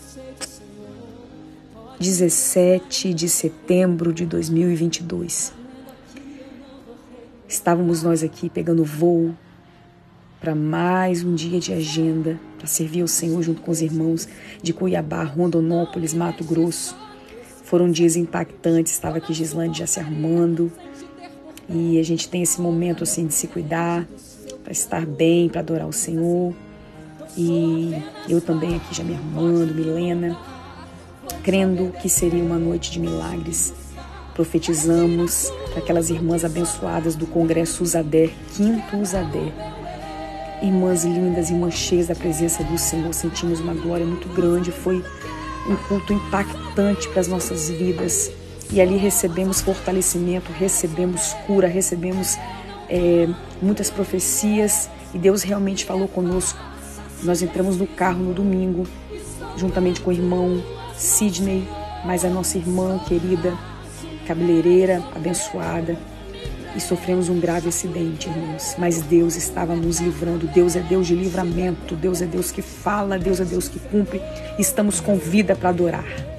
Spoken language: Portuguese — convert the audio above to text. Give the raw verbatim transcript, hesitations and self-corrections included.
dezessete de setembro de dois mil e vinte e dois. Estávamos nós aqui pegando voo para mais um dia de agenda, para servir ao Senhor junto com os irmãos de Cuiabá, Rondonópolis, Mato Grosso. Foram dias impactantes, estava aqui Gislane já se arrumando, e a gente tem esse momento assim de se cuidar, para estar bem, para adorar o Senhor. E eu também aqui já me arrumando, Milena, crendo que seria uma noite de milagres. Profetizamos para aquelas irmãs abençoadas do Congresso Usader, quinto Usader. Irmãs lindas, irmãs cheias da presença do Senhor, sentimos uma glória muito grande, foi um culto impactante para as nossas vidas. E ali recebemos fortalecimento, recebemos cura, recebemos é, muitas profecias, e Deus realmente falou conosco. Nós entramos no carro no domingo, juntamente com o irmão Sidney, mais a nossa irmã querida, cabeleireira, abençoada, e sofremos um grave acidente, irmãos. Mas Deus estava nos livrando. Deus é Deus de livramento, Deus é Deus que fala, Deus é Deus que cumpre. Estamos com vida para adorar.